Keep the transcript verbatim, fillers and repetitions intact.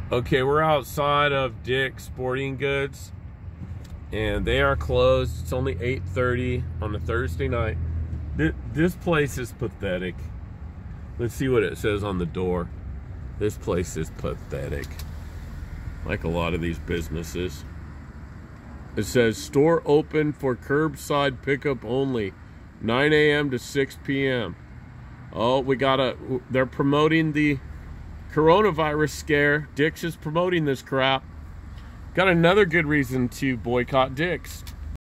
Okay, we're outside of Dick's Sporting Goods, and they are closed. It's only eight thirty on a Thursday night. This place is pathetic. Let's see what it says on the door. This place is pathetic, like a lot of these businesses. It says, store open for curbside pickup only, nine A M to six P M Oh, we gotta, they're promoting the coronavirus scare. Dick's is promoting this crap. Got another good reason to boycott Dick's.